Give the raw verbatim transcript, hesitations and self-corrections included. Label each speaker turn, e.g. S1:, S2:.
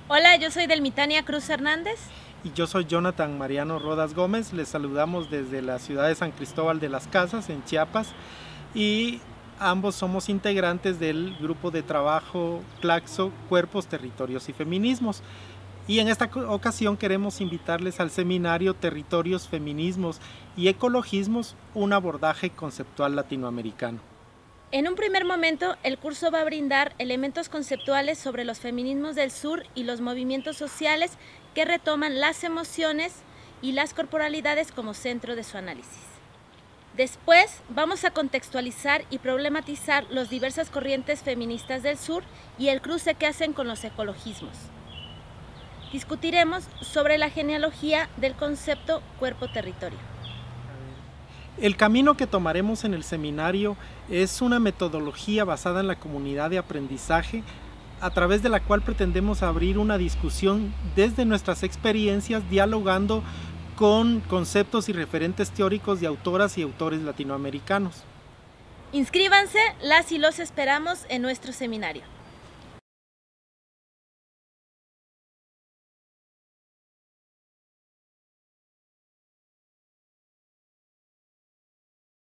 S1: Hola, yo soy Delmitania Cruz Hernández.
S2: Y yo soy Jonathan Mariano Rodas Gómez. Les saludamos desde la ciudad de San Cristóbal de las Casas, en Chiapas, y ambos somos integrantes del grupo de trabajo Claxo, Cuerpos, Territorios y Feminismos. Y en esta ocasión queremos invitarles al seminario Territorios, Feminismos y Ecologismos, un abordaje conceptual latinoamericano.
S1: En un primer momento, el curso va a brindar elementos conceptuales sobre los feminismos del sur y los movimientos sociales que retoman las emociones y las corporalidades como centro de su análisis. Después, vamos a contextualizar y problematizar las diversas corrientes feministas del sur y el cruce que hacen con los ecologismos. Discutiremos sobre la genealogía del concepto cuerpo-territorio.
S2: El camino que tomaremos en el seminario es una metodología basada en la comunidad de aprendizaje, a través de la cual pretendemos abrir una discusión desde nuestras experiencias, dialogando con conceptos y referentes teóricos de autoras y autores latinoamericanos.
S1: Inscríbanse, las y los esperamos en nuestro seminario.